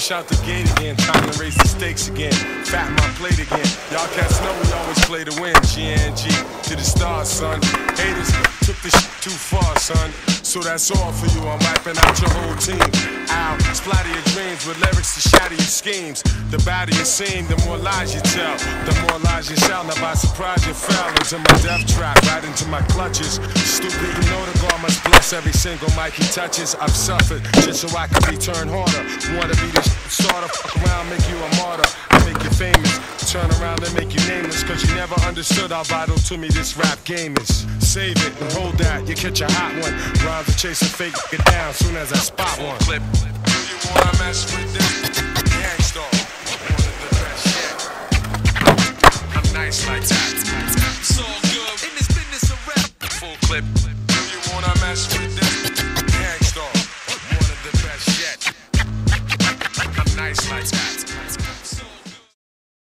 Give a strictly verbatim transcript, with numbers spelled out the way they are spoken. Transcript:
Fresh out the gate again, time to raise the stakes again. Fat my plate again. Y'all cats know we always play to win. G N G to the stars, son. Haters took this shit too far, son. So that's all for you. I'm wiping out your whole team. Ow, splatter your dreams with lyrics to shatter your schemes. The badder you seem, the more lies you tell. The more lies you shout. Now by surprise you fell into my death trap, right into my clutches. Stupid, you know the God must bless every single mic he touches. I've suffered just so I can be turned harder. Wanna be this sort of fuck around, make you a martyr. I make you famous. Turn around and make you nameless. Cause you never understood how vital to me this rap game is. Save it and hold that, you catch a hot one. Rhymes are chasing fake, get down soon as I spot one. Flip. Do you wanna mess with this? Gangstar. One of the best yet. I'm nice like that. It's all good. In this business of rap. Full clip. Do you wanna mess with